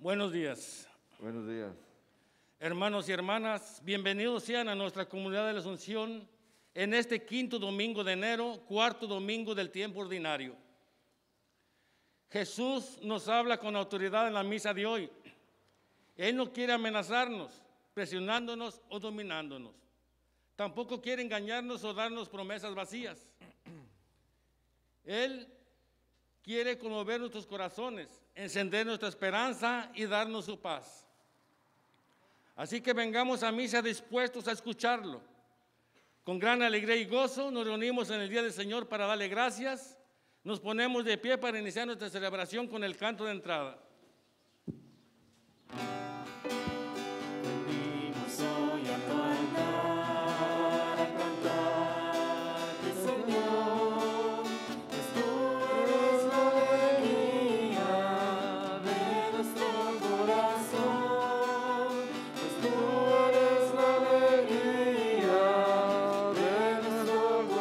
Buenos días. Buenos días. Hermanos y hermanas, bienvenidos sean a nuestra comunidad de la Asunción en este quinto domingo de enero, cuarto domingo del tiempo ordinario. Jesús nos habla con autoridad en la misa de hoy. Él no quiere amenazarnos, presionándonos o dominándonos. Tampoco quiere engañarnos o darnos promesas vacías. Él quiere conmover nuestros corazones, encender nuestra esperanza y darnos su paz. Así que vengamos a misa dispuestos a escucharlo. Con gran alegría y gozo nos reunimos en el Día del Señor para darle gracias. Nos ponemos de pie para iniciar nuestra celebración con el canto de entrada. Venimos hoy a cantarte, Señor, pues tú eres la alegría de nuestro corazón, pues tú eres la alegría de nuestro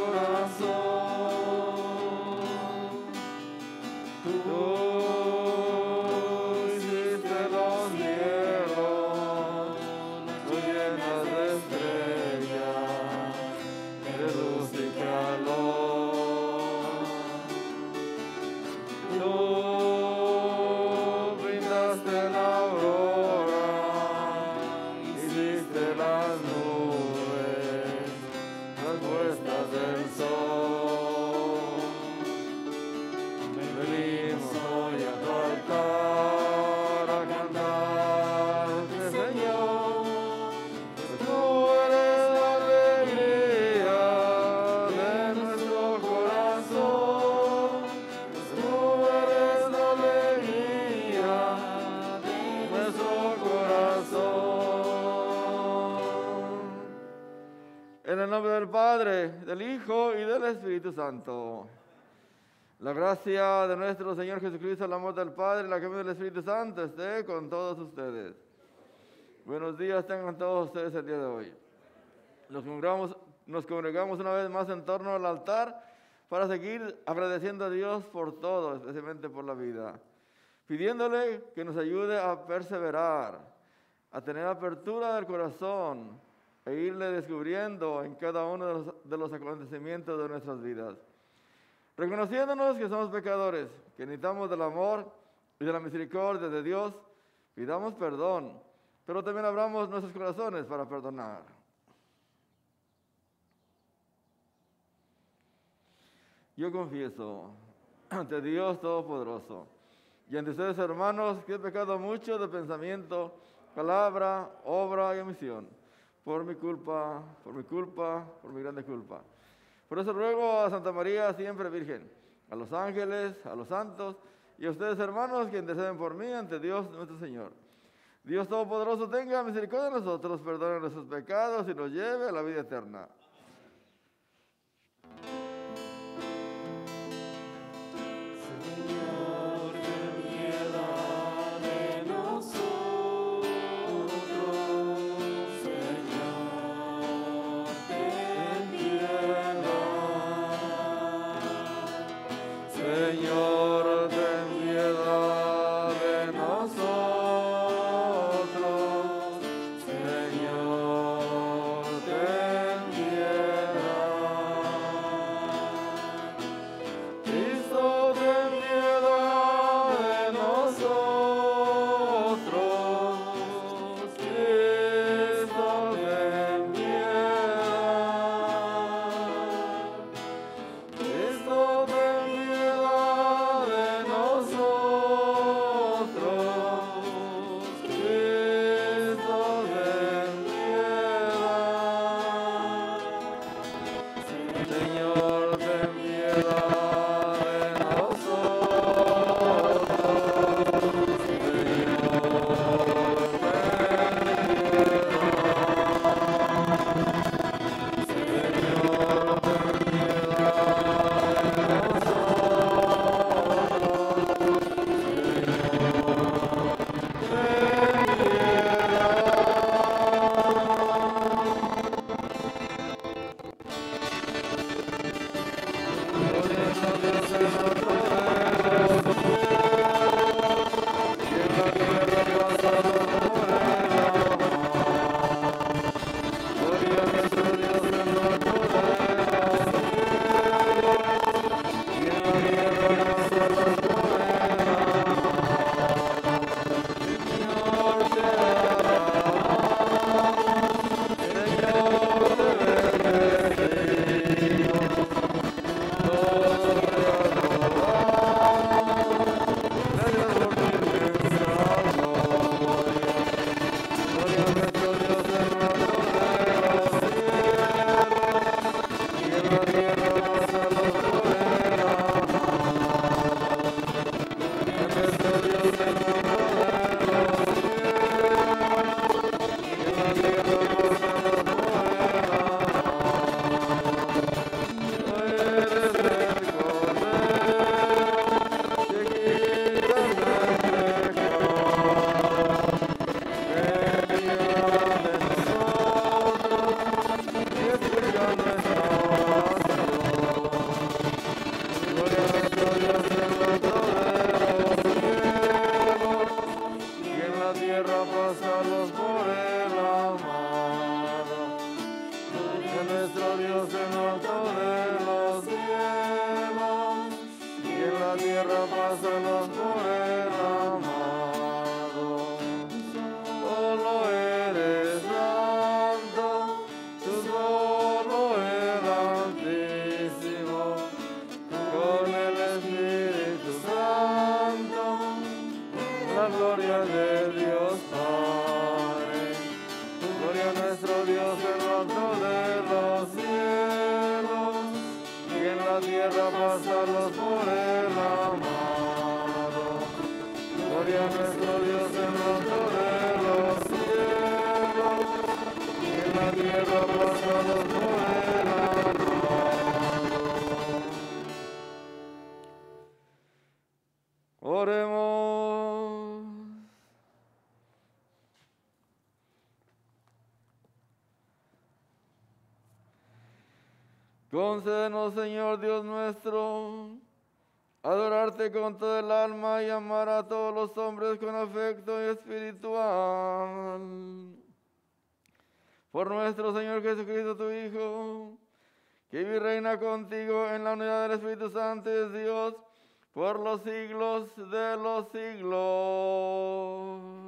corazón. Tú hiciste los cielos, tú llenas de estrellas, de luz y calor. Tú brindaste la aurora, hiciste las nubes, las puestas del sol. Venimos hoy a tu altar a cantarte, Señor, pues tú eres la alegría de nuestro corazón, pues tú eres la alegría de nuestro corazón. En el nombre del Padre, del Hijo y del Espíritu Santo. La gracia de nuestro Señor Jesucristo, el amor del Padre y la comunión del Espíritu Santo esté con todos ustedes. Buenos días tengan todos ustedes el día de hoy. Nos congregamos una vez más en torno al altar para seguir agradeciendo a Dios por todo, especialmente por la vida. Pidiéndole que nos ayude a perseverar, a tener apertura del corazón e irle descubriendo en cada uno de los acontecimientos de nuestras vidas. Reconociéndonos que somos pecadores, que necesitamos del amor y de la misericordia de Dios, pidamos perdón, pero también abramos nuestros corazones para perdonar. Yo confieso ante Dios Todopoderoso y ante ustedes, hermanos, que he pecado mucho de pensamiento, palabra, obra y omisión, por mi grande culpa. Por eso ruego a Santa María, siempre Virgen, a los ángeles, a los santos y a ustedes, hermanos, que interceden por mí ante Dios nuestro Señor. Dios Todopoderoso tenga misericordia de nosotros, perdone nuestros pecados y nos lleve a la vida eterna. Señor, ten piedad de nosotros, Señor, ten piedad. Señor, ten piedad de nosotros, Señor, ten piedad. Cristo, ten piedad de nosotros, Cristo, ten piedad. Cristo, ten piedad de nosotros, Cristo, ten piedad. Señor, ten piedad de nosotros, Señor, Concédenos, Señor Dios nuestro, adorarte con todo el alma y amar a todos los hombres con afecto espiritual. Por nuestro Señor Jesucristo, tu Hijo, que vive y reina contigo en la unidad del Espíritu Santo y de Dios, por los siglos de los siglos.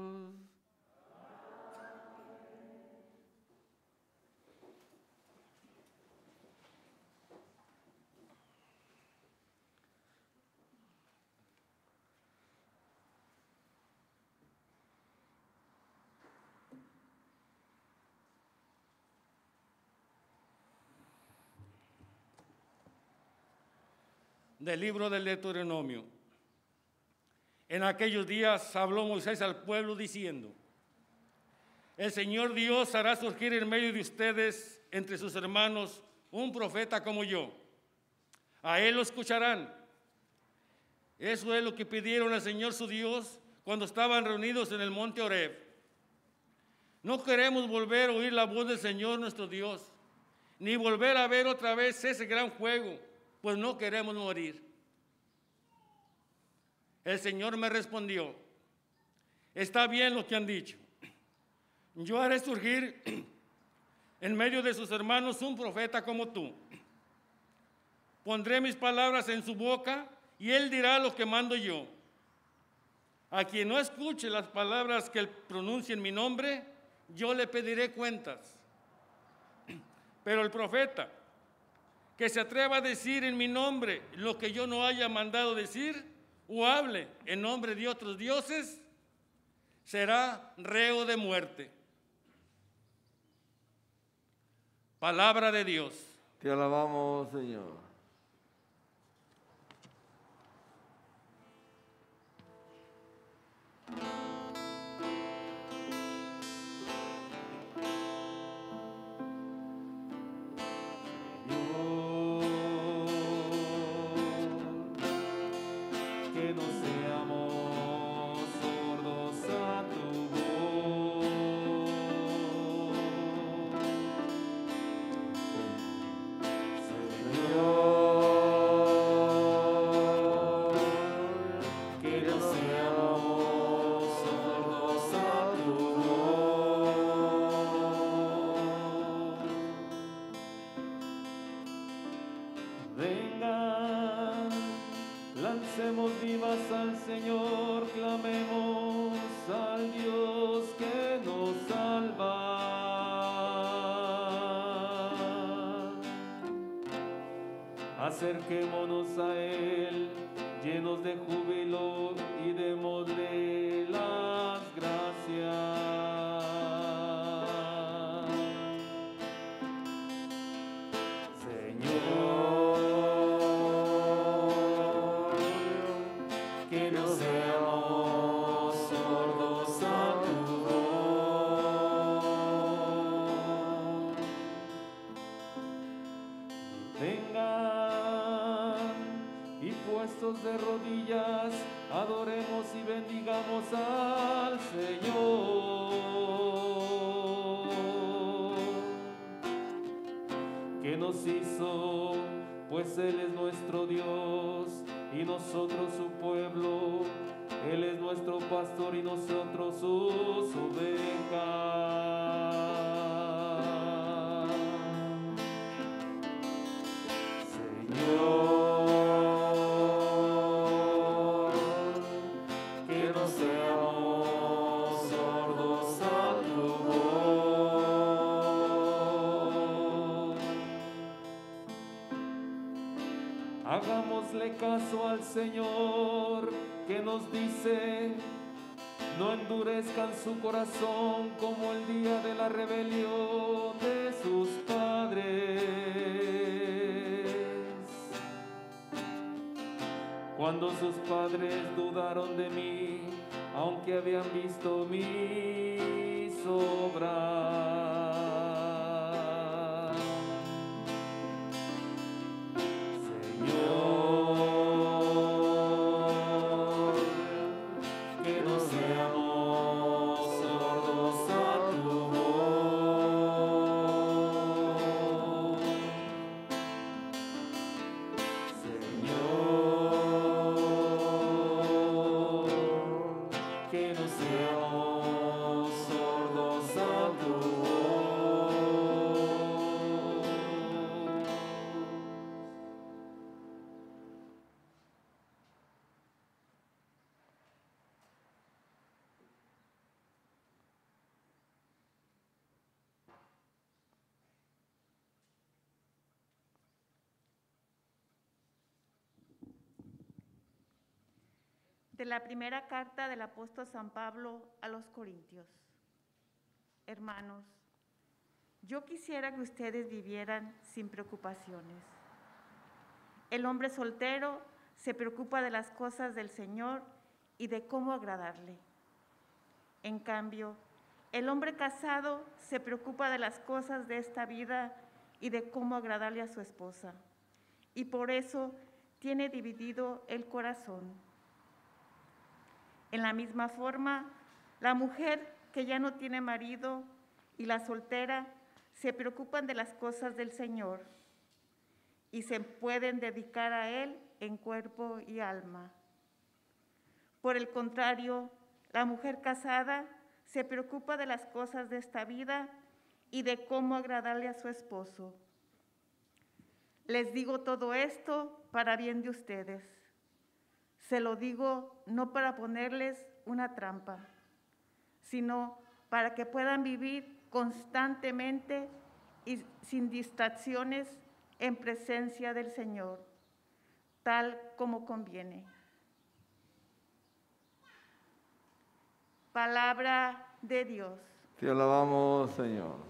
Del libro del Deuteronomio. En aquellos días habló Moisés al pueblo diciendo: el Señor Dios hará surgir en medio de ustedes, entre sus hermanos, un profeta como yo. A él lo escucharán. Eso es lo que pidieron al Señor su Dios cuando estaban reunidos en el monte Horeb. No queremos volver a oír la voz del Señor nuestro Dios, ni volver a ver otra vez ese gran fuego, pues no queremos morir. El Señor me respondió: está bien lo que han dicho. Yo haré surgir en medio de sus hermanos un profeta como tú. Pondré mis palabras en su boca y él dirá lo que mando yo. A quien no escuche las palabras que él pronuncie en mi nombre, yo le pediré cuentas. Pero el profeta que se atreva a decir en mi nombre lo que yo no haya mandado decir, o hable en nombre de otros dioses, será reo de muerte. Palabra de Dios. Te alabamos, Señor. Lancemos vivas al Señor, clamemos al Dios que nos salva. Acerquémonos a Él, llenos de júbilo, y démosle las gracias. Señor, Vengan y puestos de rodillas, adoremos y bendigamos al Señor, que nos hizo, pues Él es nuestro Dios y nosotros su pueblo. Él es nuestro pastor y nosotros sus ovejas. Señor, que no seamos sordos a tu voz. Hagámosle caso al Señor, que nos dice: no endurezcan su corazón como el día de la rebelión de sus padres, cuando sus padres dudaron de mí, aunque habían visto mis obras. De la primera carta del apóstol San Pablo a los Corintios. Hermanos, yo quisiera que ustedes vivieran sin preocupaciones. El hombre soltero se preocupa de las cosas del Señor y de cómo agradarle. En cambio, el hombre casado se preocupa de las cosas de esta vida y de cómo agradarle a su esposa. Y por eso tiene dividido el corazón. En la misma forma, la mujer que ya no tiene marido y la soltera se preocupan de las cosas del Señor y se pueden dedicar a Él en cuerpo y alma. Por el contrario, la mujer casada se preocupa de las cosas de esta vida y de cómo agradarle a su esposo. Les digo todo esto para bien de ustedes. Se lo digo no para ponerles una trampa, sino para que puedan vivir constantemente y sin distracciones en presencia del Señor, tal como conviene. Palabra de Dios. Te alabamos, Señor.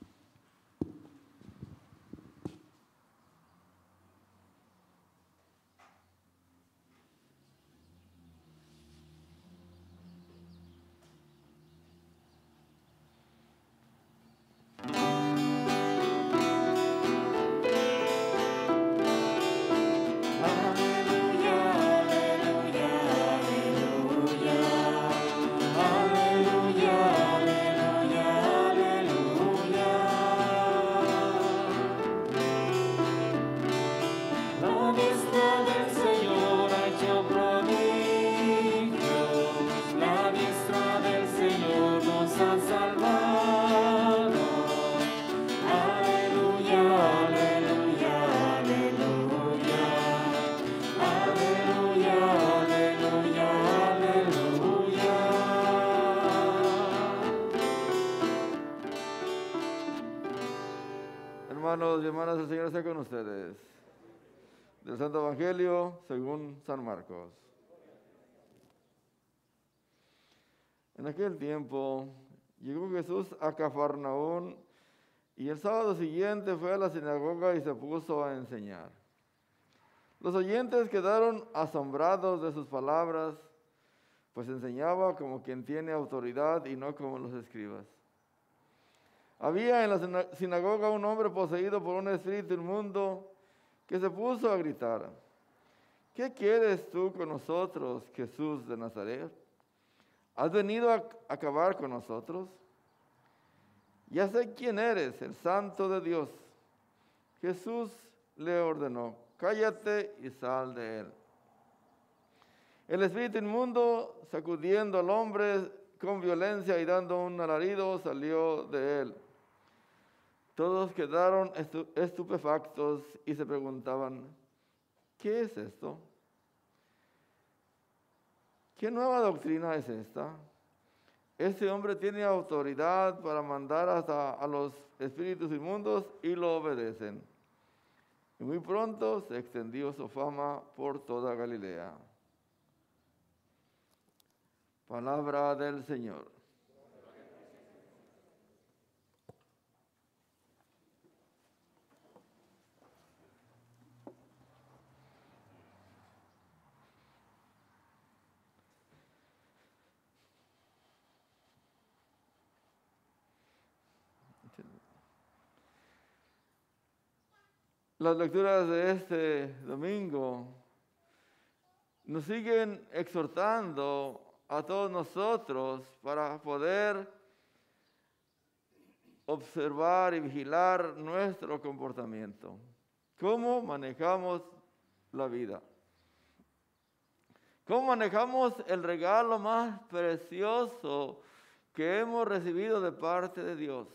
Hermanos y hermanas, el Señor esté con ustedes. Del Santo Evangelio según San Marcos. En aquel tiempo llegó Jesús a Cafarnaún y el sábado siguiente fue a la sinagoga y se puso a enseñar. Los oyentes quedaron asombrados de sus palabras, pues enseñaba como quien tiene autoridad y no como los escribas. Había en la sinagoga un hombre poseído por un espíritu inmundo que se puso a gritar: ¿qué quieres tú con nosotros, Jesús de Nazaret? ¿Has venido a acabar con nosotros? Ya sé quién eres, el Santo de Dios. Jesús le ordenó: cállate y sal de él. El espíritu inmundo, sacudiendo al hombre con violencia y dando un alarido, salió de él. Todos quedaron estupefactos y se preguntaban: ¿qué es esto? ¿Qué nueva doctrina es esta? Este hombre tiene autoridad para mandar hasta a los espíritus inmundos y lo obedecen. Y muy pronto se extendió su fama por toda Galilea. Palabra del Señor. Las lecturas de este domingo nos siguen exhortando a todos nosotros para poder observar y vigilar nuestro comportamiento. ¿Cómo manejamos la vida? ¿Cómo manejamos el regalo más precioso que hemos recibido de parte de Dios?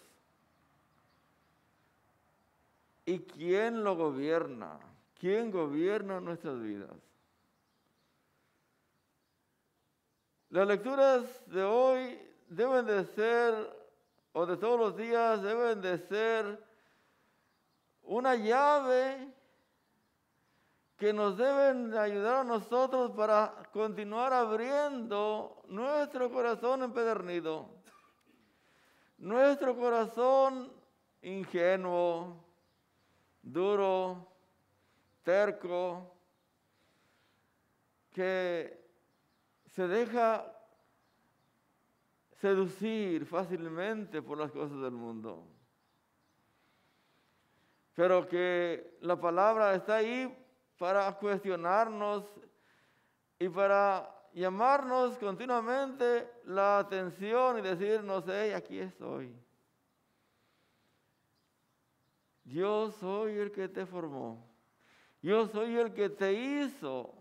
¿Y quién lo gobierna? ¿Quién gobierna nuestras vidas? Las lecturas de hoy deben de ser, o de todos los días, deben de ser una llave que nos deben ayudar a nosotros para continuar abriendo nuestro corazón empedernido, nuestro corazón ingenuo, duro, terco, que se deja seducir fácilmente por las cosas del mundo. Pero que la palabra está ahí para cuestionarnos y para llamarnos continuamente la atención y decirnos: hey, aquí estoy. Yo soy el que te formó. Yo soy el que te hizo.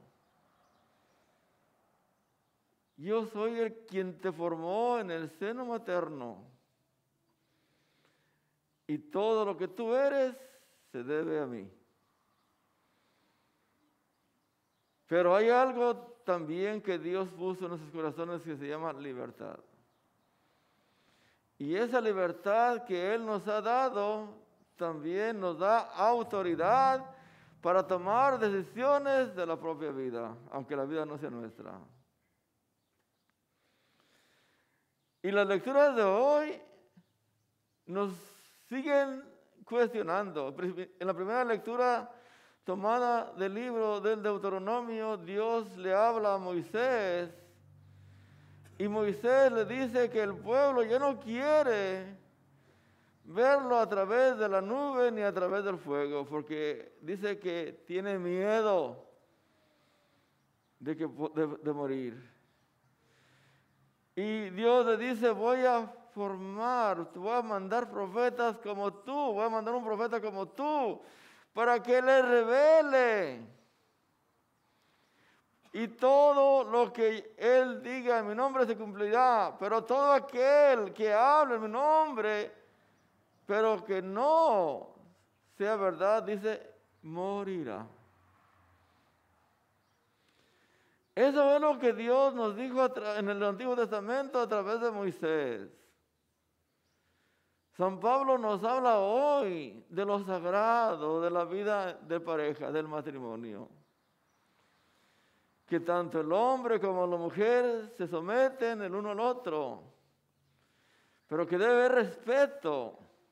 Yo soy el quien te formó en el seno materno. Y todo lo que tú eres se debe a mí. Pero hay algo también que Dios puso en nuestros corazones que se llama libertad. Y esa libertad que Él nos ha dado también nos da autoridad para tomar decisiones de la propia vida, aunque la vida no sea nuestra. Y las lecturas de hoy nos siguen cuestionando. En la primera lectura tomada del libro del Deuteronomio, Dios le habla a Moisés y Moisés le dice que el pueblo ya no quiere verlo a través de la nube ni a través del fuego, porque dice que tiene miedo de morir. Y Dios le dice: voy a formar, te voy a mandar profetas como tú, voy a mandar un profeta como tú, para que le revele. Y todo lo que Él diga en mi nombre se cumplirá, pero todo aquel que hable en mi nombre, pero que no sea verdad, dice, morirá. Eso es lo que Dios nos dijo en el Antiguo Testamento a través de Moisés. San Pablo nos habla hoy de lo sagrado, de la vida de pareja, del matrimonio. Que tanto el hombre como la mujer se someten el uno al otro, pero que debe haber respeto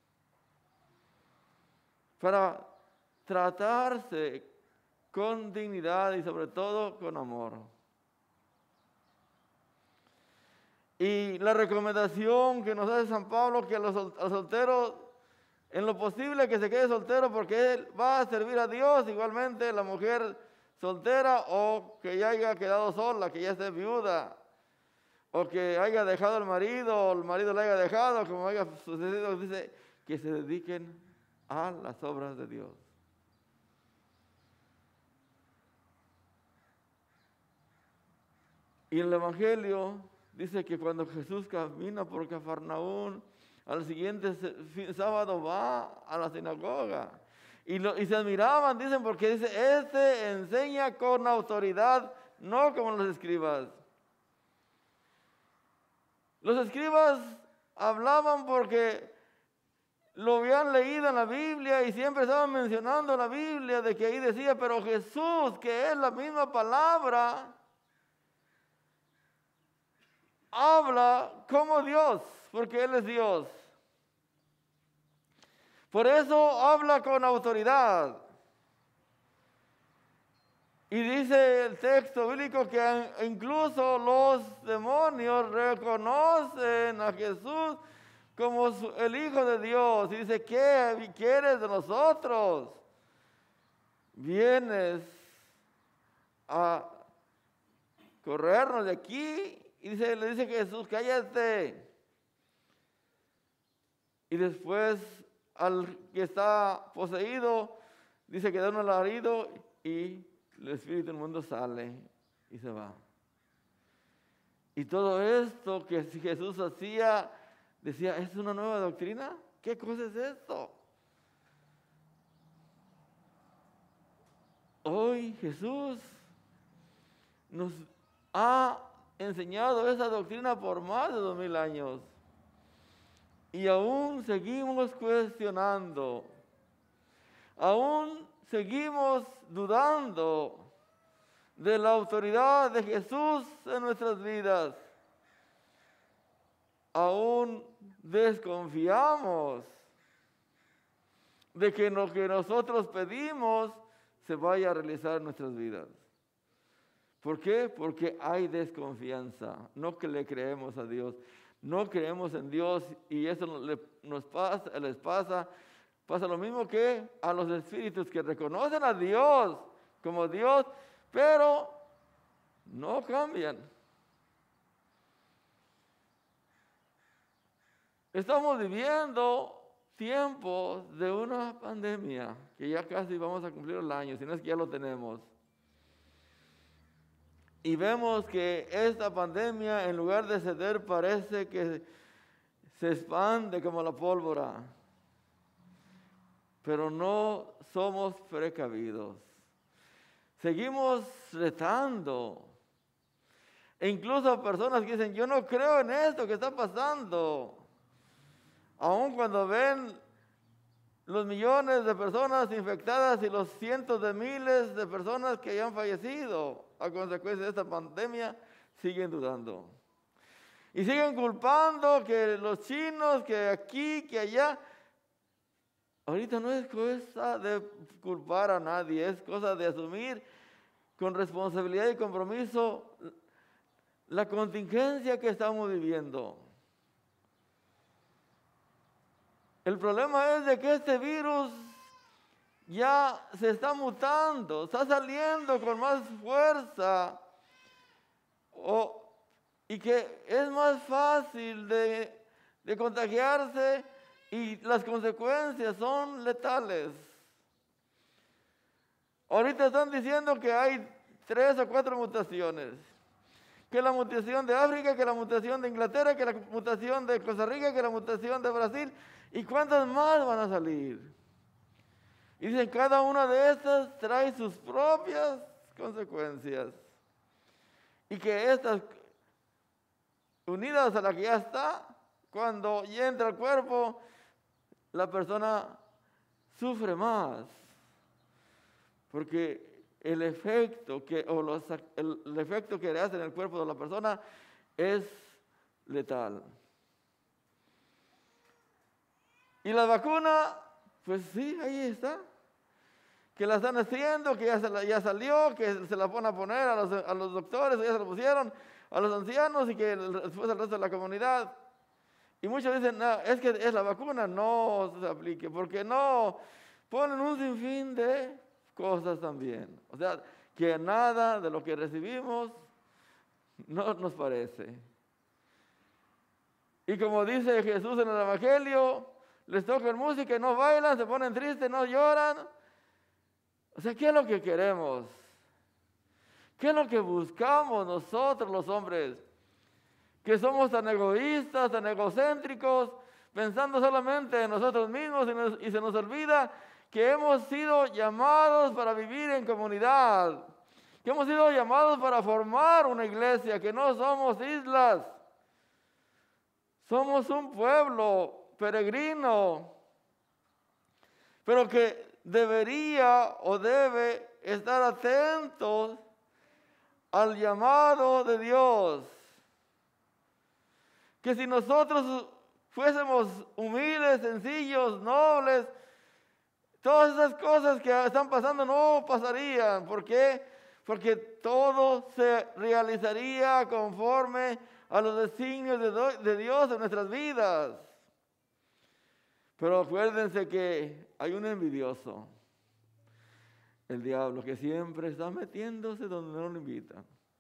para tratarse con dignidad y sobre todo con amor. Y la recomendación que nos hace San Pablo, que a los solteros en lo posible que se quede soltero porque él va a servir a Dios. Igualmente la mujer soltera o que ya haya quedado sola, que ya esté viuda, o que haya dejado al marido, o el marido la haya dejado, como haya sucedido, dice que se dediquen a las obras de Dios. Y en el Evangelio dice que cuando Jesús camina por Cafarnaún, al siguiente sábado va a la sinagoga. Y se admiraban, dicen, porque dice, este enseña con autoridad, no como los escribas. Los escribas hablaban porque lo habían leído en la Biblia y siempre estaban mencionando la Biblia, de que ahí decía, pero Jesús, que es la misma palabra, habla como Dios, porque Él es Dios. Por eso habla con autoridad. Y dice el texto bíblico que incluso los demonios reconocen a Jesús como el Hijo de Dios. Y dice, ¿qué quieres de nosotros? ¿Vienes a corrernos de aquí? Y le dice Jesús, cállate. Y después al que está poseído, dice que da un alarido y el espíritu del mundo sale y se va. Y todo esto que Jesús hacía, decía, ¿es una nueva doctrina? ¿Qué cosa es esto? Hoy Jesús nos ha enseñado esa doctrina por más de 2000 años. Y aún seguimos cuestionando. Aún seguimos dudando de la autoridad de Jesús en nuestras vidas. Aún desconfiamos de que lo que nosotros pedimos se vaya a realizar en nuestras vidas. ¿Por qué? Porque hay desconfianza, no que le creemos a Dios. No creemos en Dios y eso les pasa lo mismo que a los espíritus que reconocen a Dios como Dios, pero no cambian. Estamos viviendo tiempos de una pandemia que ya casi vamos a cumplir el año, si no es que ya lo tenemos. Y vemos que esta pandemia, en lugar de ceder, parece que se expande como la pólvora. Pero no somos precavidos. Seguimos retando. E incluso personas que dicen, yo no creo en esto que está pasando. Aun cuando ven los millones de personas infectadas y los cientos de miles de personas que ya han fallecido a consecuencia de esta pandemia, siguen dudando. Y siguen culpando que los chinos, que aquí, que allá. Ahorita no es cosa de culpar a nadie, es cosa de asumir con responsabilidad y compromiso la contingencia que estamos viviendo. El problema es de que este virus ya se está mutando, está saliendo con más fuerza y que es más fácil de contagiarse y las consecuencias son letales. Ahorita están diciendo que hay 3 o 4 mutaciones, que la mutación de África, que la mutación de Inglaterra, que la mutación de Costa Rica, que la mutación de Brasil, ¿y cuántas más van a salir? Y dicen, cada una de estas trae sus propias consecuencias. Y que estas, unidas a la que ya está, cuando ya entra al cuerpo, la persona sufre más. Porque el efecto el efecto que le hace en el cuerpo de la persona es letal. Y la vacuna, pues sí, ahí está. Que la están haciendo, que ya salió, que se la van a poner a los doctores, ya se la pusieron, a los ancianos y que después al resto de la comunidad. Y muchos dicen, no, es que es la vacuna, no se aplique, porque no, ponen un sinfín de cosas también. O sea, que nada de lo que recibimos no nos parece. Y como dice Jesús en el Evangelio, les tocan música y no bailan, se ponen tristes, no lloran. O sea, ¿qué es lo que queremos? ¿Qué es lo que buscamos nosotros los hombres? Que somos tan egoístas, tan egocéntricos, pensando solamente en nosotros mismos y se nos olvida que hemos sido llamados para vivir en comunidad, que hemos sido llamados para formar una iglesia, que no somos islas, somos un pueblo peregrino, pero que debería o debe estar atentos al llamado de Dios. Que si nosotros fuésemos humildes, sencillos, nobles, todas esas cosas que están pasando no pasarían. ¿Por qué? Porque todo se realizaría conforme a los designios de Dios en nuestras vidas. Pero acuérdense que hay un envidioso, el diablo, que siempre está metiéndose donde no lo invitan.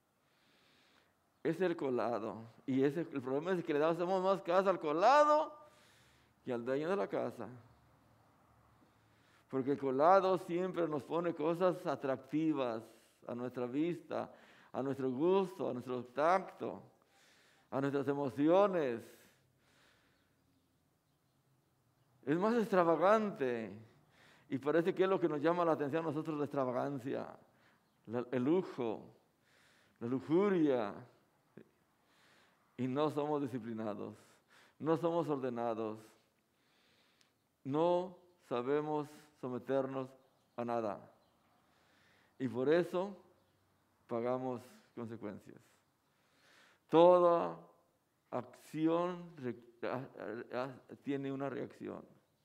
Es el colado. Y el problema es que le damos más caso al colado que al dueño de la casa. Porque el colado siempre nos pone cosas atractivas a nuestra vista, a nuestro gusto, a nuestro tacto, a nuestras emociones. Es más extravagante. Y parece que es lo que nos llama la atención a nosotros, la extravagancia, el lujo, la lujuria. Y no somos disciplinados, no somos ordenados, no sabemos someternos a nada. Y por eso pagamos consecuencias. Toda acción tiene una reacción.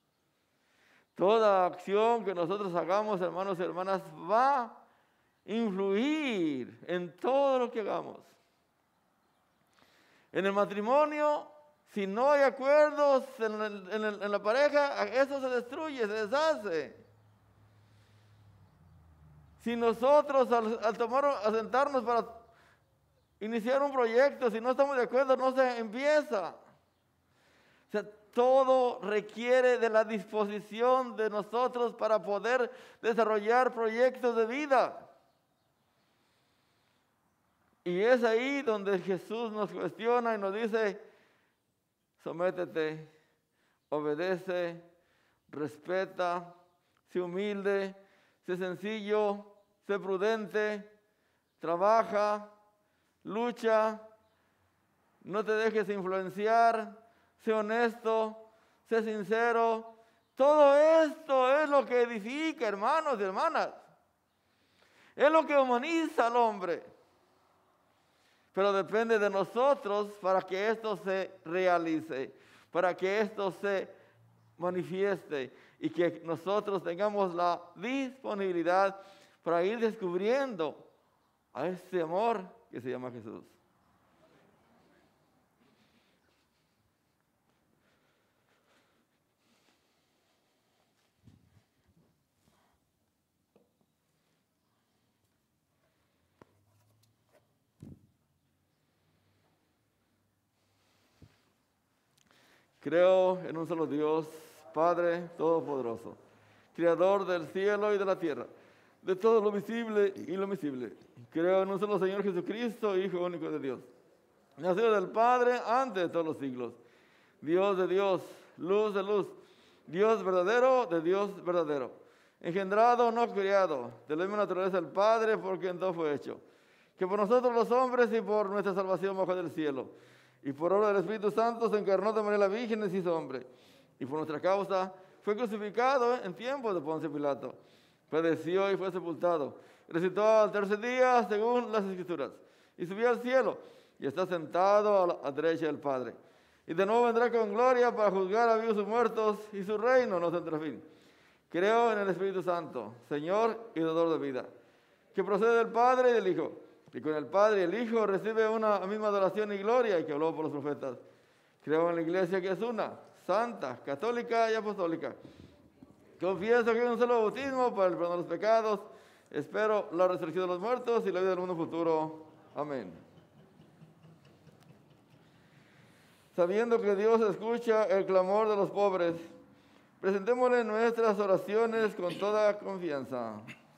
Toda acción que nosotros hagamos, hermanos y hermanas, va a influir en todo lo que hagamos. En el matrimonio, si no hay acuerdos en la pareja, eso se destruye, se deshace. Si nosotros al sentarnos para iniciar un proyecto, si no estamos de acuerdo, no se empieza. O sea, todo requiere de la disposición de nosotros para poder desarrollar proyectos de vida. Y es ahí donde Jesús nos cuestiona y nos dice, sométete, obedece, respeta, sé humilde, sé sencillo, sé prudente, trabaja, lucha, no te dejes influenciar, sé honesto, sé sincero. Todo esto es lo que edifica, hermanos y hermanas. Es lo que humaniza al hombre. Pero depende de nosotros para que esto se realice, para que esto se manifieste y que nosotros tengamos la disponibilidad para ir descubriendo a este amor que se llama Jesús. Creo en un solo Dios, Padre Todopoderoso, Creador del cielo y de la tierra, de todo lo visible y lo invisible. Creo en un solo Señor Jesucristo, Hijo único de Dios, nacido del Padre antes de todos los siglos, Dios de Dios, luz de luz, Dios verdadero de Dios verdadero, engendrado, no criado, de la misma naturaleza del Padre, por quien todo fue hecho, que por nosotros los hombres y por nuestra salvación bajó del cielo, y por obra del Espíritu Santo se encarnó de manera virgen y se hizo hombre. Y por nuestra causa fue crucificado en tiempos de Poncio Pilato. Padeció y fue sepultado. Resucitó al tercer día según las Escrituras. Y subió al cielo y está sentado a la derecha del Padre. Y de nuevo vendrá con gloria para juzgar a vivos y muertos, y su reino no tendrá fin. Creo en el Espíritu Santo, Señor y dador de vida, que procede del Padre y del Hijo, y con el Padre y el Hijo recibe una misma adoración y gloria, y que habló por los profetas. Creo en la iglesia que es una, santa, católica y apostólica. Confieso que hay un solo bautismo para el perdón de los pecados. Espero la resurrección de los muertos y la vida del mundo futuro. Amén. Sabiendo que Dios escucha el clamor de los pobres, presentémosle nuestras oraciones con toda confianza.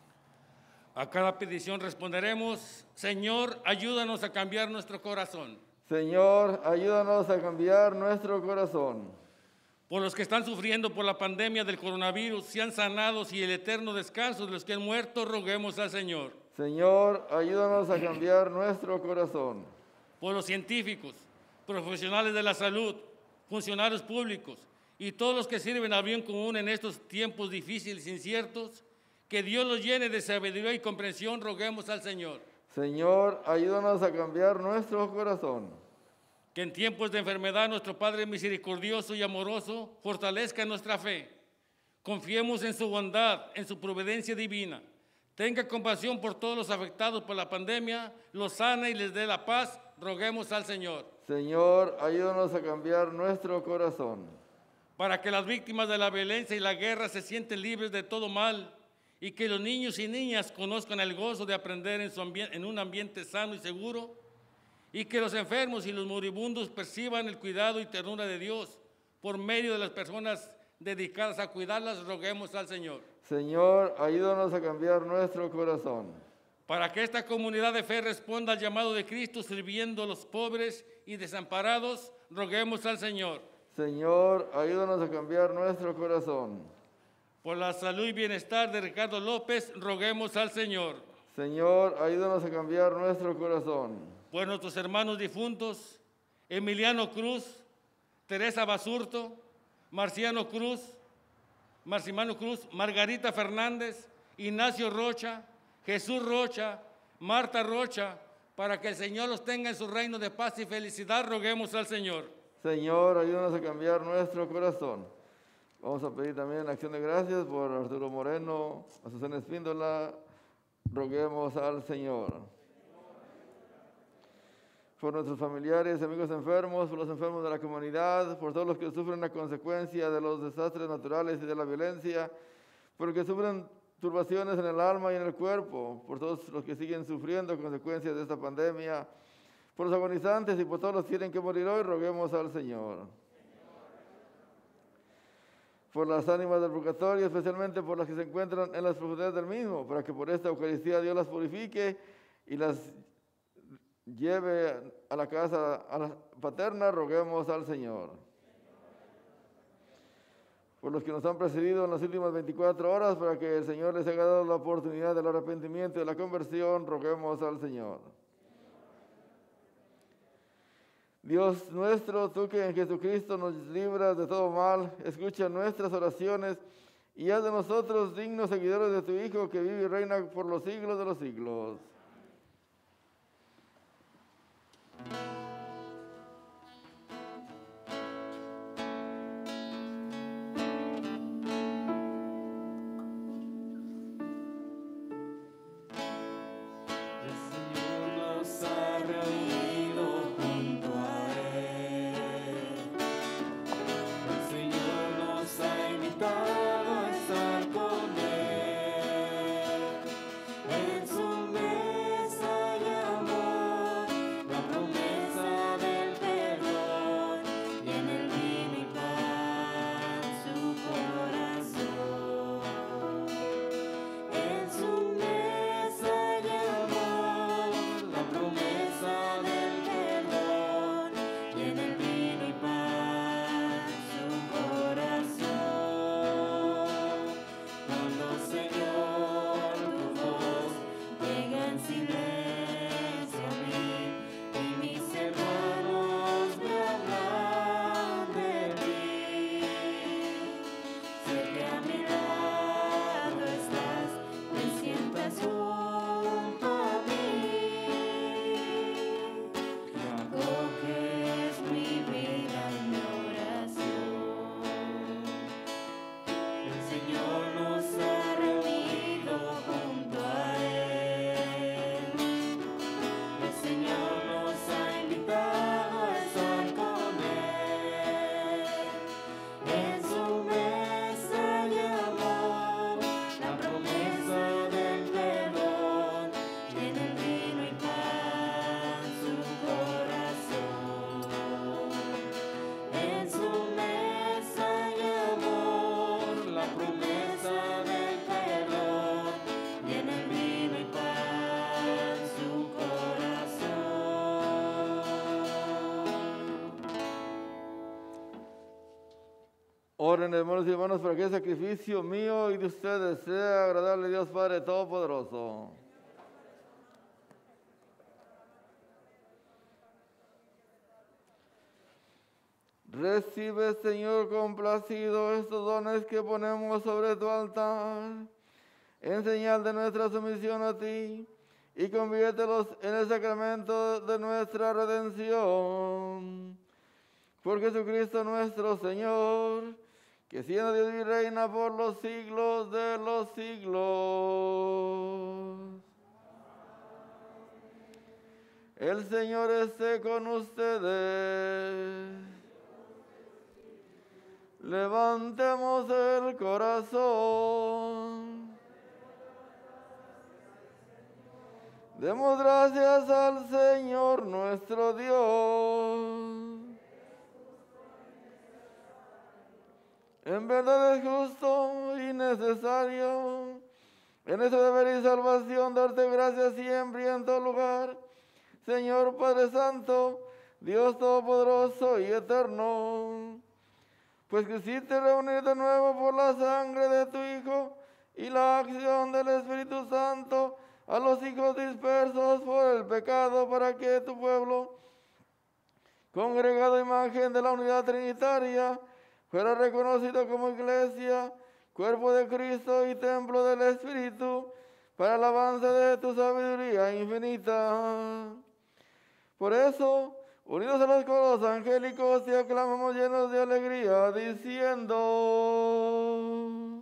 A cada petición responderemos: Señor, ayúdanos a cambiar nuestro corazón. Señor, ayúdanos a cambiar nuestro corazón. Por los que están sufriendo por la pandemia del coronavirus, sean sanados y el eterno descanso de los que han muerto, roguemos al Señor. Señor, ayúdanos a cambiar nuestro corazón. Por los científicos, profesionales de la salud, funcionarios públicos y todos los que sirven al bien común en estos tiempos difíciles e inciertos, que Dios los llene de sabiduría y comprensión, roguemos al Señor. Señor, ayúdanos a cambiar nuestro corazón. Que en tiempos de enfermedad nuestro Padre misericordioso y amoroso fortalezca nuestra fe. Confiemos en su bondad, en su providencia divina. Tenga compasión por todos los afectados por la pandemia, los sana y les dé la paz, roguemos al Señor. Señor, ayúdanos a cambiar nuestro corazón. Para que las víctimas de la violencia y la guerra se sienten libres de todo mal y que los niños y niñas conozcan el gozo de aprender en un ambiente sano y seguro, y que los enfermos y los moribundos perciban el cuidado y ternura de Dios por medio de las personas dedicadas a cuidarlas, roguemos al Señor. Señor, ayúdanos a cambiar nuestro corazón. Para que esta comunidad de fe responda al llamado de Cristo sirviendo a los pobres y desamparados, roguemos al Señor. Señor, ayúdanos a cambiar nuestro corazón. Por la salud y bienestar de Ricardo López, roguemos al Señor. Señor, ayúdanos a cambiar nuestro corazón. Por nuestros hermanos difuntos, Emiliano Cruz, Teresa Basurto, Marciano Cruz, Margarita Fernández, Ignacio Rocha, Jesús Rocha, Marta Rocha, para que el Señor los tenga en su reino de paz y felicidad, roguemos al Señor. Señor, ayúdanos a cambiar nuestro corazón. Vamos a pedir también acción de gracias por Arturo Moreno, a Susana Espíndola, roguemos al Señor. Por nuestros familiares y amigos enfermos, por los enfermos de la comunidad, por todos los que sufren la consecuencia de los desastres naturales y de la violencia, por los que sufren turbaciones en el alma y en el cuerpo, por todos los que siguen sufriendo consecuencias de esta pandemia, por los agonizantes y por todos los que tienen que morir hoy, roguemos al Señor. Por las ánimas del purgatorio, especialmente por las que se encuentran en las profundidades del mismo, para que por esta Eucaristía Dios las purifique y las lleve a la casa paterna, roguemos al Señor. Por los que nos han precedido en las últimas 24 horas, para que el Señor les haya dado la oportunidad del arrepentimiento y de la conversión, roguemos al Señor. Dios nuestro, tú que en Jesucristo nos libras de todo mal, escucha nuestras oraciones y haz de nosotros dignos seguidores de tu Hijo, que vive y reina por los siglos de los siglos. En su mesa de amor, la promesa Oren, hermanos y hermanas, para que el sacrificio mío y de ustedes sea agradable a Dios Padre Todopoderoso. Recibe, Señor, complacido estos dones que ponemos sobre tu altar, en señal de nuestra sumisión a ti, y conviértelos en el sacramento de nuestra redención. Por Jesucristo nuestro Señor, que siendo Dios y reina por los siglos de los siglos. El Señor esté con ustedes. Levantemos el corazón. Demos gracias al Señor nuestro Dios. En verdad es justo y necesario, en nuestro deber y salvación, darte gracias siempre y en todo lugar, Señor Padre Santo, Dios Todopoderoso y Eterno. Pues quisiste reunir de nuevo por la sangre de tu Hijo y la acción del Espíritu Santo a los hijos dispersos por el pecado, para que tu pueblo, congregado a imagen de la unidad trinitaria, fuera reconocido como iglesia, cuerpo de Cristo y templo del Espíritu, para el avance de tu sabiduría infinita. Por eso, unidos a los coros angélicos, te aclamamos llenos de alegría, diciendo: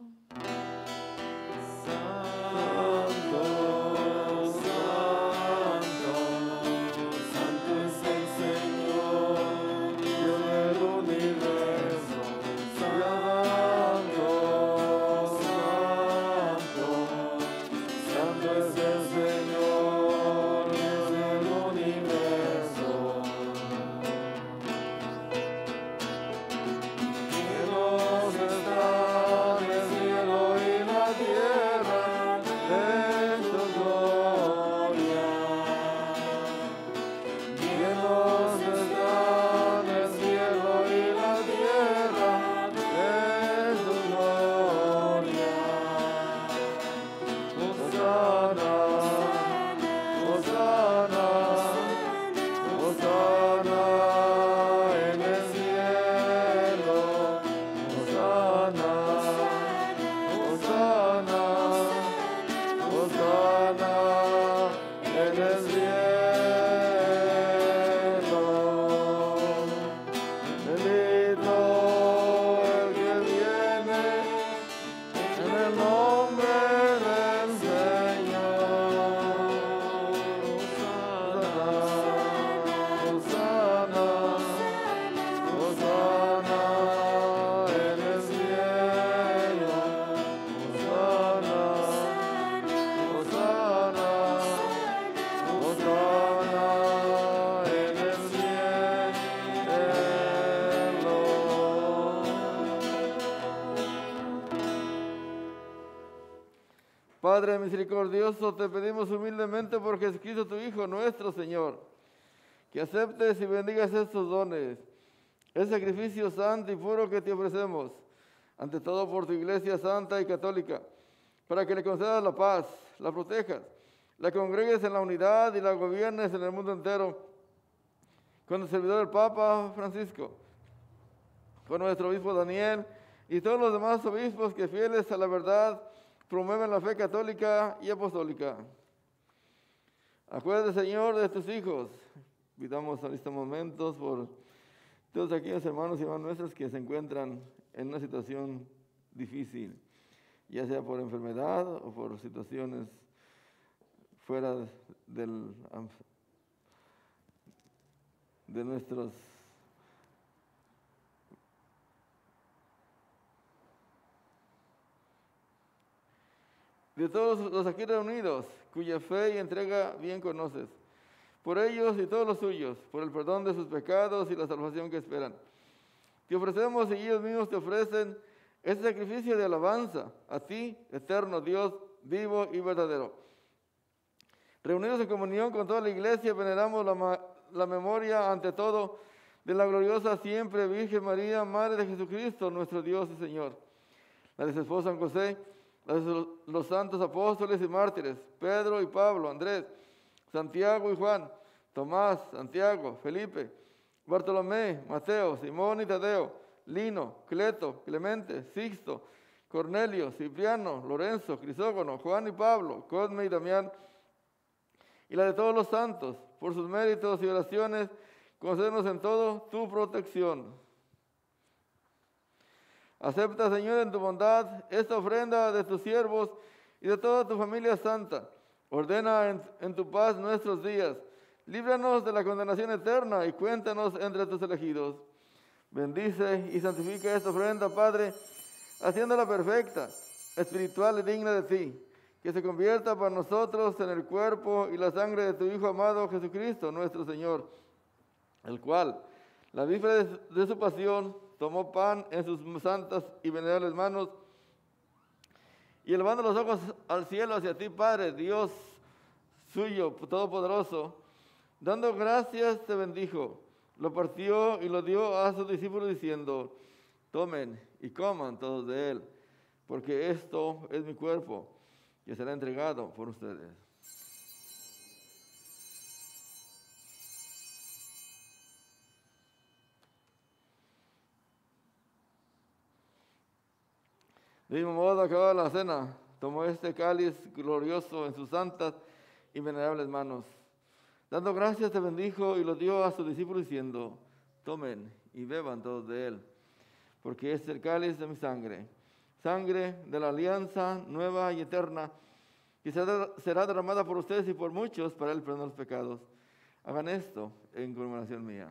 Padre misericordioso, te pedimos humildemente por Jesucristo tu Hijo, nuestro Señor, que aceptes y bendigas estos dones, el sacrificio santo y puro que te ofrecemos, ante todo por tu Iglesia santa y católica, para que le concedas la paz, la protejas, la congregues en la unidad y la gobiernes en el mundo entero, con el servidor del Papa Francisco, con nuestro obispo Daniel y todos los demás obispos que, fieles a la verdad, promueven la fe católica y apostólica. Acuérdate, Señor, de tus hijos. Pidamos en estos momentos por todos aquellos hermanos y hermanas nuestros que se encuentran en una situación difícil, ya sea por enfermedad o por situaciones fuera de nuestros de todos los aquí reunidos, cuya fe y entrega bien conoces, por ellos y todos los suyos, por el perdón de sus pecados y la salvación que esperan. Te ofrecemos y ellos mismos te ofrecen este sacrificio de alabanza a ti, eterno Dios, vivo y verdadero. Reunidos en comunión con toda la Iglesia, veneramos la memoria ante todo de la gloriosa siempre Virgen María, Madre de Jesucristo, nuestro Dios y Señor, la de su esposo San José, la de los santos apóstoles y mártires, Pedro y Pablo, Andrés, Santiago y Juan, Tomás, Santiago, Felipe, Bartolomé, Mateo, Simón y Tadeo, Lino, Cleto, Clemente, Sixto, Cornelio, Cipriano, Lorenzo, Crisógono, Juan y Pablo, Cosme y Damián, y la de todos los santos, por sus méritos y oraciones, concédenos en todo tu protección. Acepta, Señor, en tu bondad esta ofrenda de tus siervos y de toda tu familia santa. Ordena en tu paz nuestros días. Líbranos de la condenación eterna y cuéntanos entre tus elegidos. Bendice y santifica esta ofrenda, Padre, haciéndola perfecta, espiritual y digna de ti, que se convierta para nosotros en el cuerpo y la sangre de tu Hijo amado Jesucristo, nuestro Señor, el cual, la víspera de su pasión, tomó pan en sus santas y venerables manos, y elevando los ojos al cielo hacia ti, Padre, Dios suyo, todopoderoso, dando gracias te bendijo, lo partió y lo dio a sus discípulos diciendo: tomen y coman todos de él, porque esto es mi cuerpo, que será entregado por ustedes. De mismo modo, acabada la cena, tomó este cáliz glorioso en sus santas y venerables manos. Dando gracias te bendijo y lo dio a sus discípulos diciendo: tomen y beban todos de él, porque este es el cáliz de mi sangre, sangre de la alianza nueva y eterna, que será derramada por ustedes y por muchos para el perdón de los pecados. Hagan esto en conmemoración mía.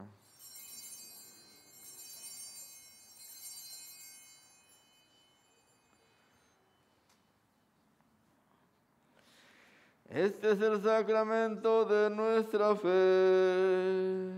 Este es el sacramento de nuestra fe.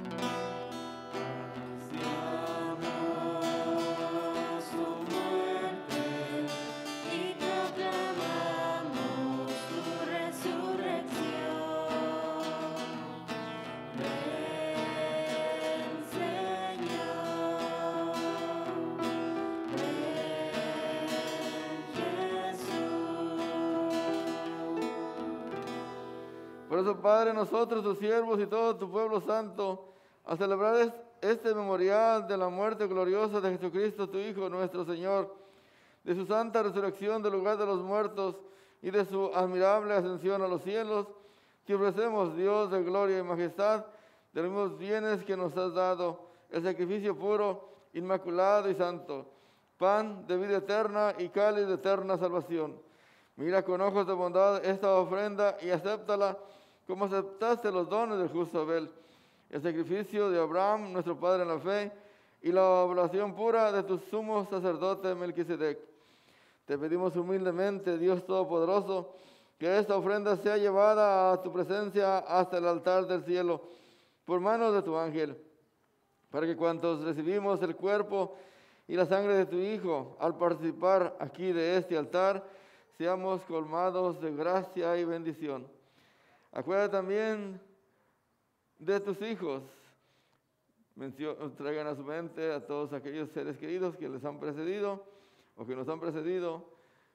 Por eso, Padre, nosotros, tus siervos y todo tu pueblo santo, a celebrar este memorial de la muerte gloriosa de Jesucristo, tu Hijo, nuestro Señor, de su santa resurrección del lugar de los muertos y de su admirable ascensión a los cielos, te ofrecemos, Dios de gloria y majestad, de los mismos bienes que nos has dado, el sacrificio puro, inmaculado y santo, pan de vida eterna y cáliz de eterna salvación. Mira con ojos de bondad esta ofrenda y acéptala como aceptaste los dones del justo Abel, el sacrificio de Abraham, nuestro padre en la fe, y la oblación pura de tu sumo sacerdote Melquisedec. Te pedimos humildemente, Dios Todopoderoso, que esta ofrenda sea llevada a tu presencia hasta el altar del cielo, por manos de tu ángel, para que cuantos recibimos el cuerpo y la sangre de tu Hijo, al participar aquí de este altar, seamos colmados de gracia y bendición. Acuérdate también de tus hijos. Traigan a su mente a todos aquellos seres queridos que les han precedido o que nos han precedido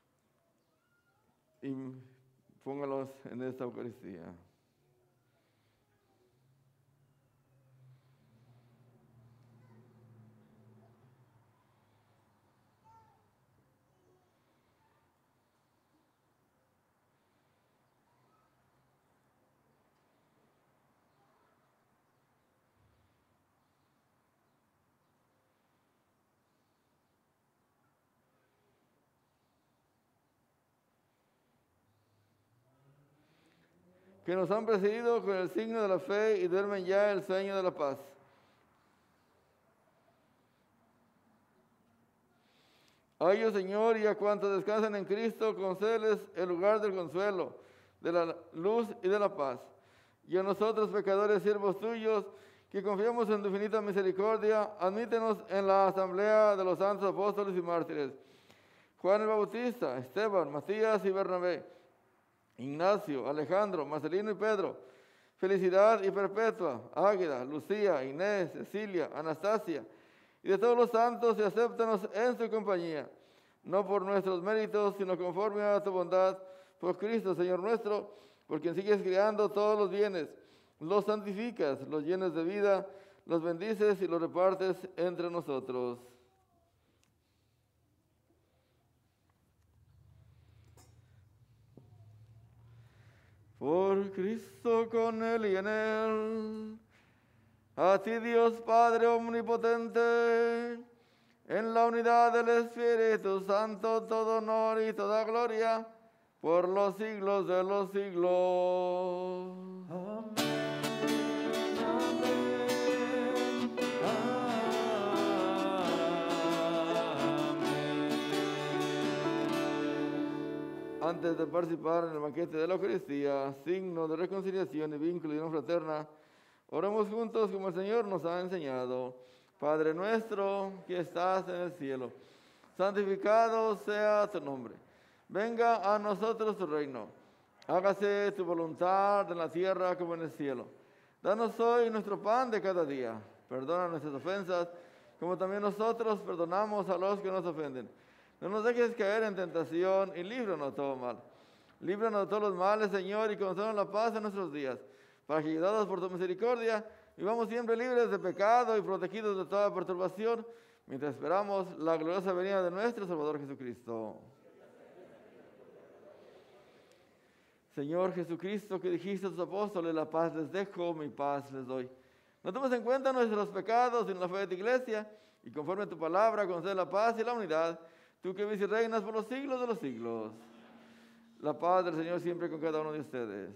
y póngalos en esta Eucaristía. Que nos han precedido con el signo de la fe y duermen ya el sueño de la paz. A ellos, Señor, y a cuantos descansan en Cristo, concédeles el lugar del consuelo, de la luz y de la paz. Y a nosotros, pecadores, siervos tuyos, que confiamos en tu infinita misericordia, admítenos en la asamblea de los santos apóstoles y mártires. Juan el Bautista, Esteban, Matías y Bernabé, Ignacio, Alejandro, Marcelino y Pedro, felicidad y perpetua, Águeda, Lucía, Inés, Cecilia, Anastasia, y de todos los santos, y acéptanos en su compañía, no por nuestros méritos, sino conforme a tu bondad, por Cristo, Señor nuestro, por quien sigues creando todos los bienes, los santificas, los llenas de vida, los bendices y los repartes entre nosotros. Por Cristo, con Él y en Él, a ti Dios Padre omnipotente, en la unidad del Espíritu Santo, todo honor y toda gloria, por los siglos de los siglos. Antes de participar en el banquete de la Eucaristía, signo de reconciliación y vínculo y unión fraterna, oremos juntos como el Señor nos ha enseñado. Padre nuestro que estás en el cielo, santificado sea tu nombre. Venga a nosotros tu reino. Hágase tu voluntad en la tierra como en el cielo. Danos hoy nuestro pan de cada día. Perdona nuestras ofensas, como también nosotros perdonamos a los que nos ofenden. No nos dejes caer en tentación y líbranos de todo mal. Líbranos de todos los males, Señor, y concédenos la paz en nuestros días, para que, ayudados por tu misericordia, vivamos siempre libres de pecado y protegidos de toda perturbación, mientras esperamos la gloriosa venida de nuestro Salvador Jesucristo. Señor Jesucristo, que dijiste a tus apóstoles, la paz les dejo, mi paz les doy. No tomes en cuenta nuestros pecados, sino la fe de tu iglesia, y conforme a tu palabra, concede la paz y la unidad, tú que vives y reinas por los siglos de los siglos. La paz del Señor siempre con cada uno de ustedes.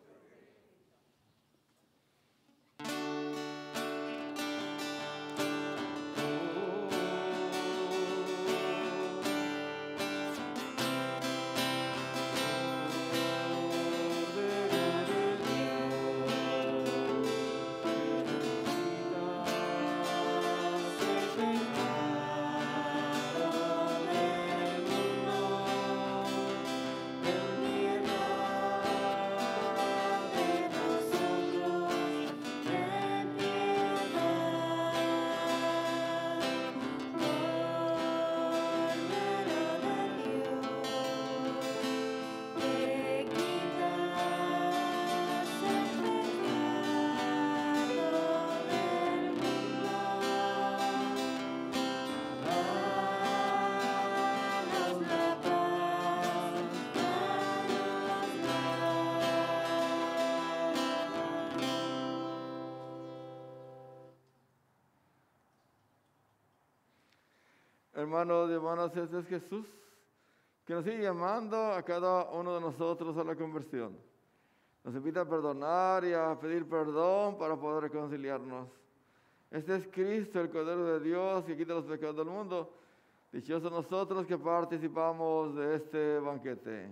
Hermanos y hermanas, este es Jesús, que nos sigue llamando a cada uno de nosotros a la conversión. Nos invita a perdonar y a pedir perdón para poder reconciliarnos. Este es Cristo, el Cordero de Dios, que quita los pecados del mundo. Dichosos nosotros que participamos de este banquete.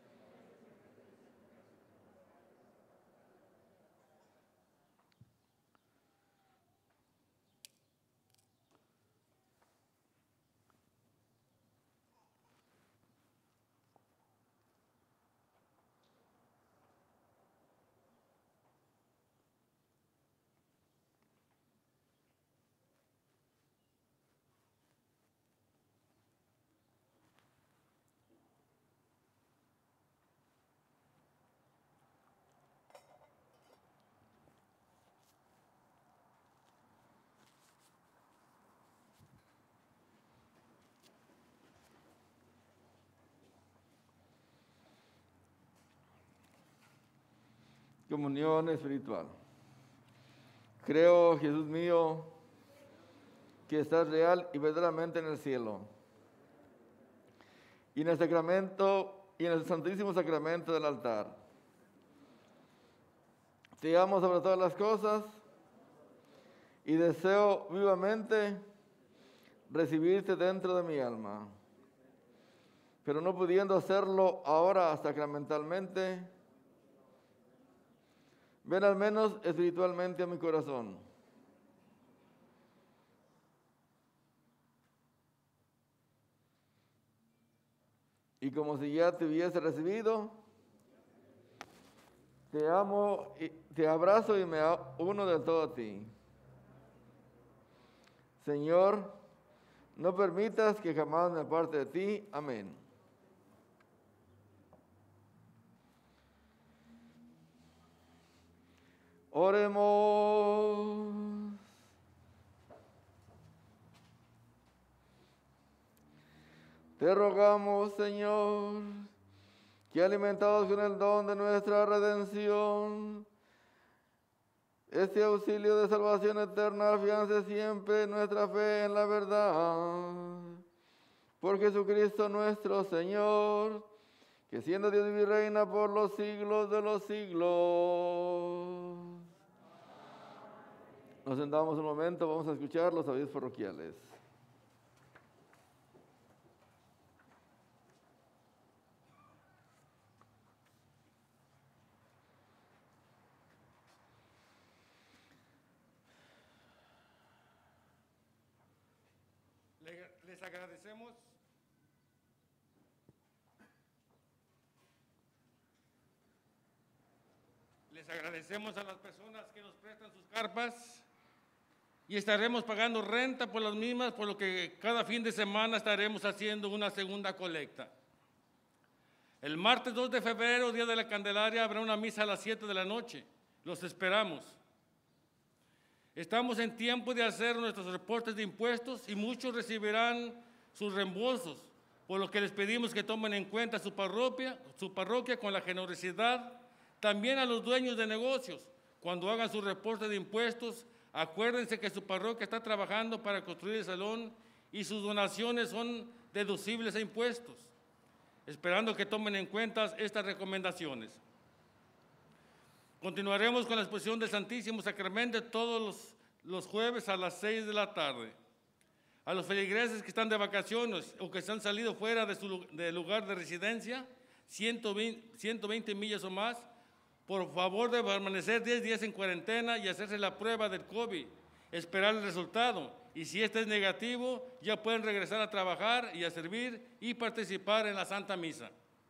Comunión espiritual. Creo, Jesús mío, que estás real y verdaderamente en el cielo. Y en el sacramento, y en el santísimo sacramento del altar. Te amo sobre todas las cosas y deseo vivamente recibirte dentro de mi alma. Pero no pudiendo hacerlo ahora sacramentalmente, ven al menos espiritualmente a mi corazón. Y como si ya te hubiese recibido, Te amo, y te abrazo y me uno del todo a ti. Señor, no permitas que jamás me aparte de ti. Amén. Oremos. Te rogamos, Señor, que alimentados con el don de nuestra redención, este auxilio de salvación eterna afiance siempre nuestra fe en la verdad. Por Jesucristo nuestro Señor, que siendo Dios y reina por los siglos de los siglos. Nos sentamos un momento, vamos a escuchar los avisos parroquiales. Les agradecemos a las personas que nos prestan sus carpas y estaremos pagando renta por las mismas, por lo que cada fin de semana estaremos haciendo una segunda colecta. El martes 2 de febrero, Día de la Candelaria, habrá una misa a las 7 de la noche. Los esperamos. Estamos en tiempo de hacer nuestros reportes de impuestos y muchos recibirán sus reembolsos, por lo que les pedimos que tomen en cuenta su parroquia con la generosidad. También a los dueños de negocios, cuando hagan su reporte de impuestos, acuérdense que su parroquia está trabajando para construir el salón y sus donaciones son deducibles a impuestos, esperando que tomen en cuenta estas recomendaciones. Continuaremos con la exposición del Santísimo Sacramento todos los jueves a las 6 de la tarde. A los feligreses que están de vacaciones o que se han salido fuera de lugar de residencia, 120 millas o más, por favor de permanecer 10 días en cuarentena y hacerse la prueba del COVID, esperar el resultado. Y si este es negativo, ya pueden regresar a trabajar y a servir y participar en la Santa Misa.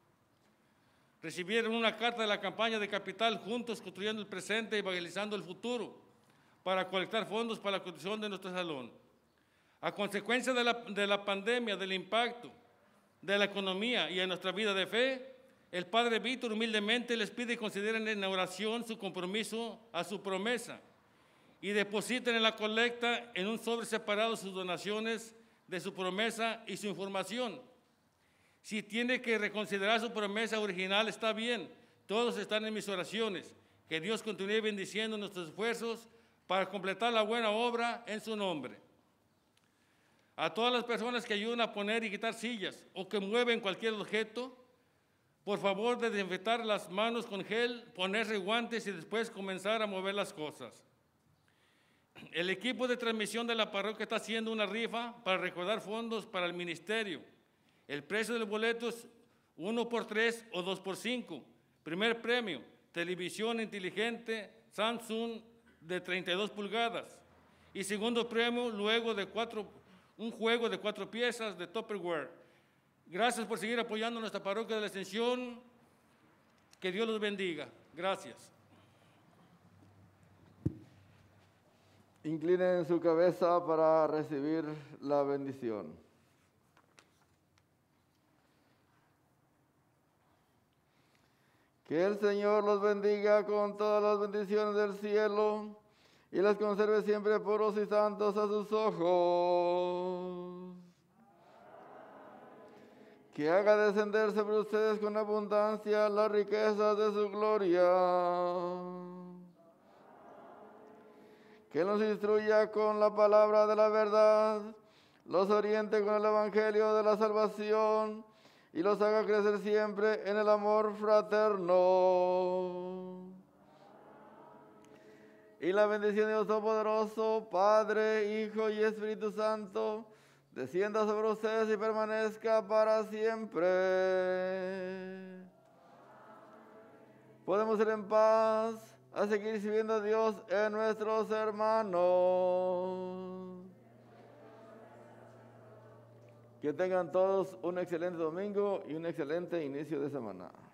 Recibieron una carta de la campaña de Capital Juntos Construyendo el Presente y Evangelizando el Futuro para colectar fondos para la construcción de nuestro salón. A consecuencia de la pandemia, del impacto de la economía y en nuestra vida de fe, el Padre Víctor humildemente les pide y consideren en oración su compromiso a su promesa y depositen en la colecta en un sobre separado sus donaciones de su promesa y su información. Si tiene que reconsiderar su promesa original, está bien. Todos están en mis oraciones. Que Dios continúe bendiciendo nuestros esfuerzos para completar la buena obra en su nombre. A todas las personas que ayudan a poner y quitar sillas o que mueven cualquier objeto, por favor, desinfectar las manos con gel, ponerse guantes y después comenzar a mover las cosas. El equipo de transmisión de la parroquia está haciendo una rifa para recaudar fondos para el ministerio. El precio del boleto es 1x3 o 2x5. Primer premio, televisión inteligente Samsung de 32 pulgadas. Y segundo premio, un juego de 4 piezas de Tupperware. Gracias por seguir apoyando nuestra parroquia de la Ascensión. Que Dios los bendiga. Gracias. Inclinen su cabeza para recibir la bendición. Que el Señor los bendiga con todas las bendiciones del cielo y las conserve siempre puros y santos a sus ojos. Que haga descender sobre ustedes con abundancia las riquezas de su gloria. Que los instruya con la palabra de la verdad, los oriente con el evangelio de la salvación y los haga crecer siempre en el amor fraterno. Y la bendición de Dios Todopoderoso, Padre, Hijo y Espíritu Santo, descienda sobre ustedes y permanezca para siempre. Podemos ir en paz a seguir sirviendo a Dios en nuestros hermanos. Que tengan todos un excelente domingo y un excelente inicio de semana.